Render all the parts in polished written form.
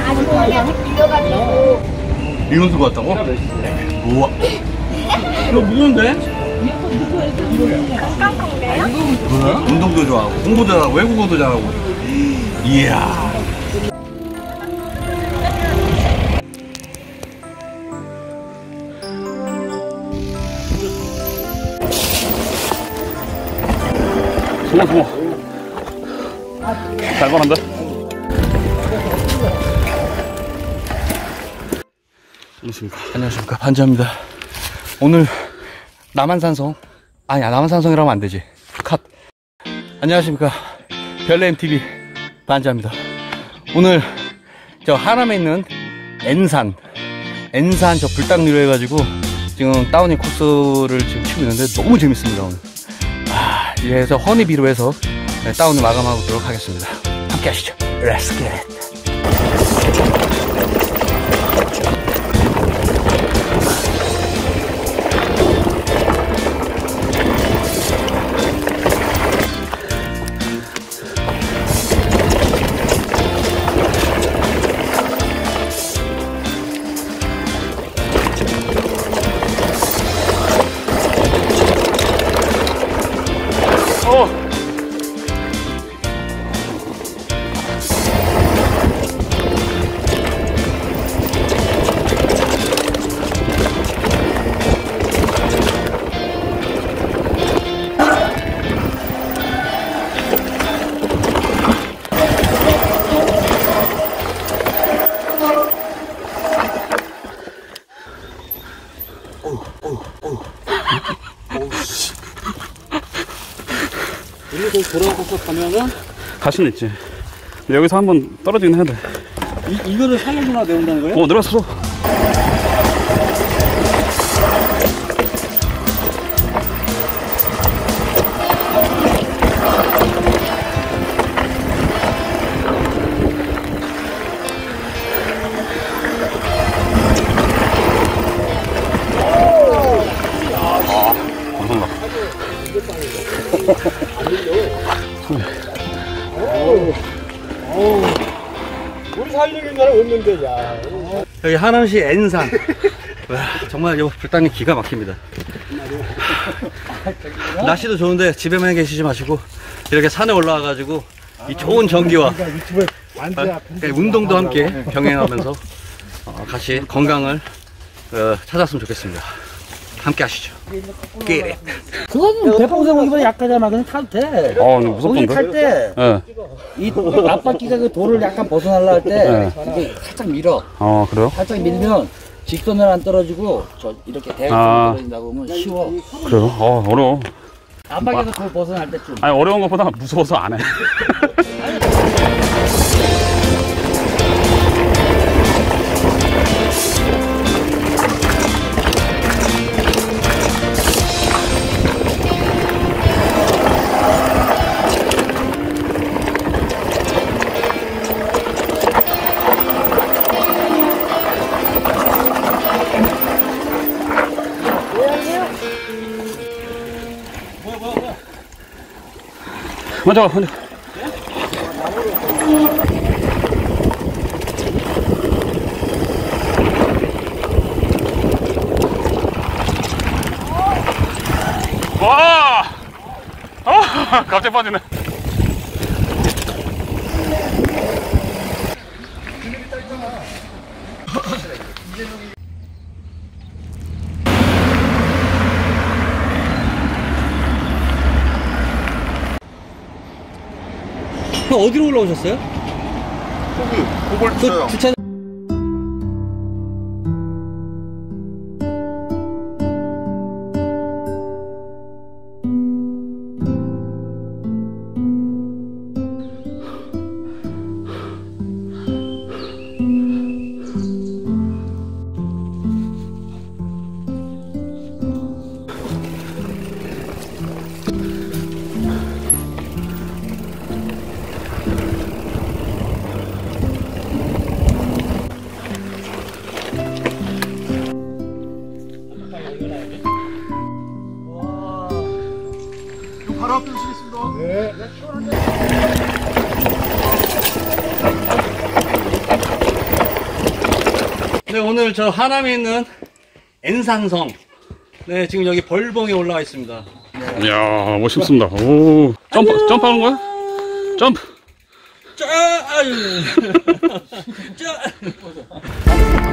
민원수 같다고? 우와. 이거 무서운데? 뭐야? 운동도 좋아하고, 공부도 잘하고, 외국어도 잘하고. 이야. 송어. 잘 걸었다. 안녕하십니까. 반지하입니다. 오늘 남한산성. 아니야, 남한산성이라면 안 되지. 컷. 안녕하십니까. 별내MTV 반지하입니다. 오늘 저 하남에 있는 N산 저 불당리로 해가지고 지금 다운힐 코스를 지금 치고 있는데 너무 재밌습니다. 오늘. 이래서 허니비로 해서 다운을 마감하도록 하겠습니다. 함께 하시죠. Let's get it. 여기서 돌아가서 가면은 갈 수는 있지. 근데 여기서 한번 떨어지긴 해야 돼. 이거를 살려주나 내온다는 거예요? 내려왔어. 우리 살리는 거는 없는데, 야. 여기 하남시 N산. 와, 정말 요 불당이 기가 막힙니다. 날씨도 좋은데 집에만 계시지 마시고 이렇게 산에 올라와가지고 이 좋은 전기와 운동도 함께 병행하면서 같이 건강을 찾았으면 좋겠습니다. 함께 하시죠. 깨래. 그거는 대포성보다 약하잖아. 그냥 타도 돼. 무섭던데? 탈 때, 이 앞바퀴가 그 돌을 약간 벗어나려 할 때, 이게 살짝 밀어. 그래요? 살짝 밀면 직선은 안 떨어지고, 이렇게 대각선으로 떨어진다고 하면 쉬워. 그래요? 어려워. 앞바퀴에서 돌 벗어날 때쯤. 아니, 어려운 것보다 무서워서 안 해. 먼저. 와! 갑자기 빠지네. 어디로 올라오셨어요? 그걸 주차요. 주차. 네, 오늘 저 하남에 있는 N산성. 네, 지금 여기 벌봉에 올라와 있습니다. 이야, 멋있습니다. 오, 점프하는 거야? 점프! 짜! 짜!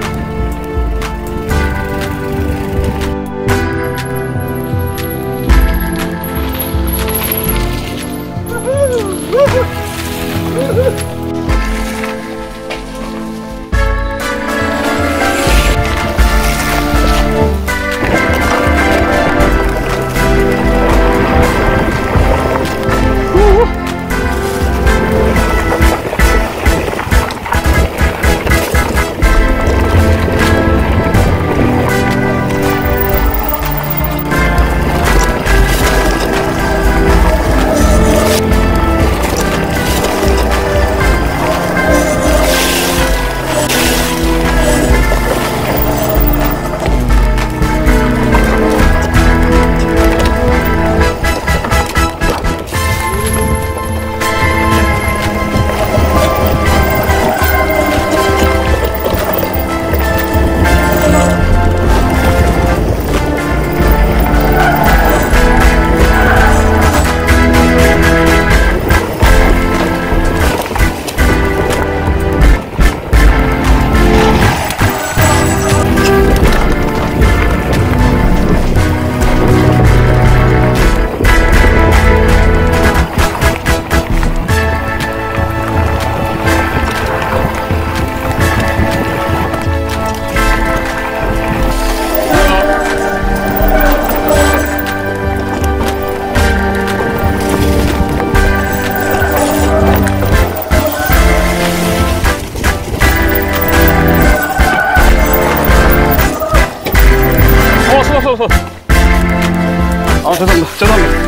아, 죄송합니다.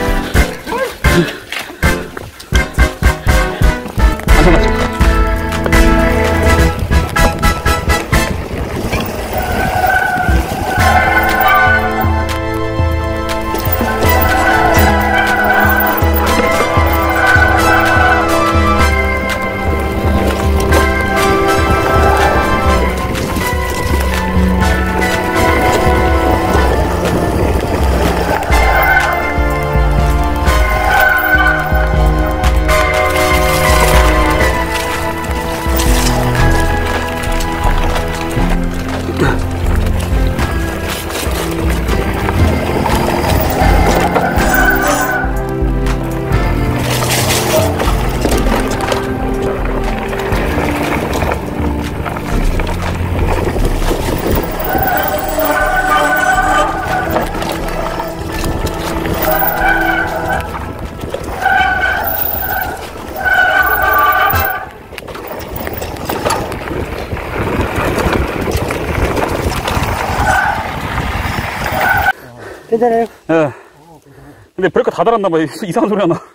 괜찮아요? 예. 근데 브레이크 다 달았나 봐. 이상한 소리 하나.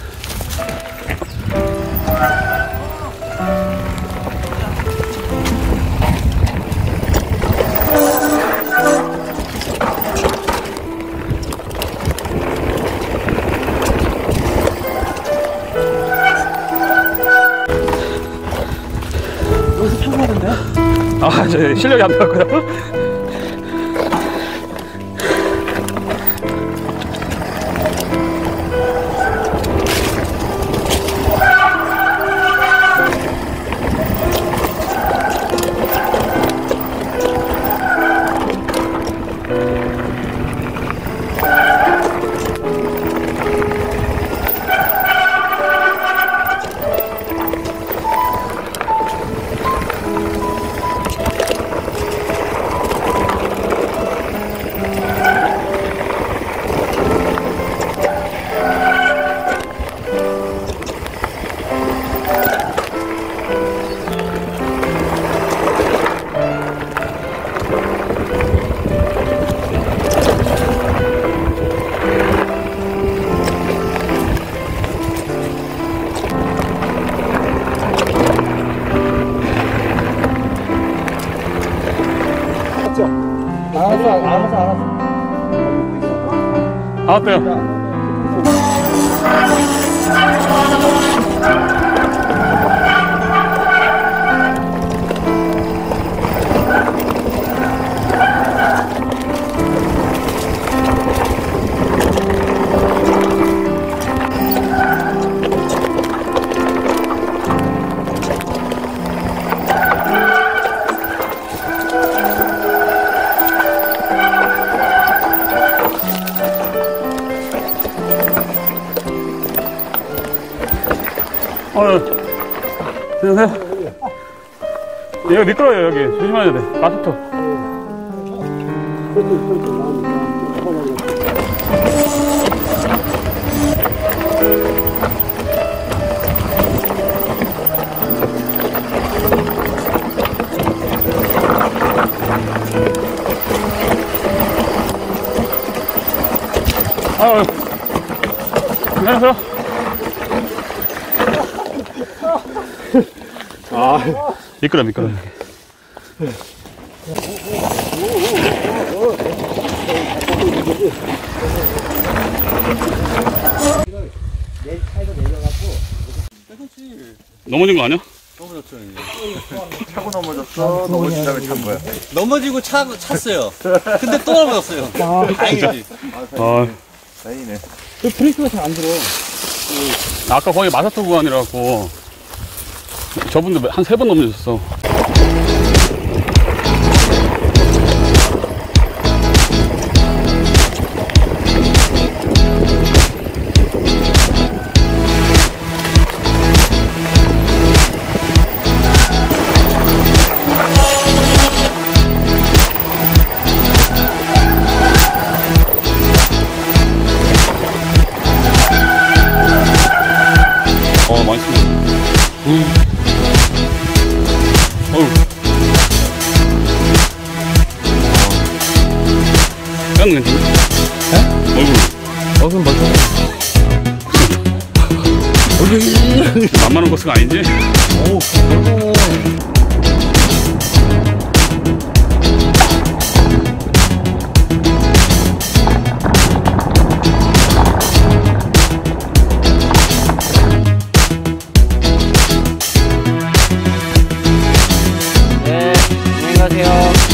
여기서 타고 가던데? 아, 저 실력이 안 나왔고요. 알았어. 아, 어때요? 안녕하세요. 여기 미끄러워요, 여기. 조심하셔야 돼. 마스터. 안녕하세요. 미끄러. 넘어진 거 아니야? 차고 넘어졌어. 넘어진 다음에 찬 거야. 넘어지고 찼어요. 근데 또 넘어졌어요. 다행이지. 다행이네. 브레이크가 잘 안 들어. 아까 거기 마사토 구간이라고 저분도 한 3번 넘어졌어. 맛있네. 어우. 뼈는 괜찮네. 얼굴 멀쩡해. 만만한 코스가 아니지? 오, 그거. 네, 안녕히 가세요.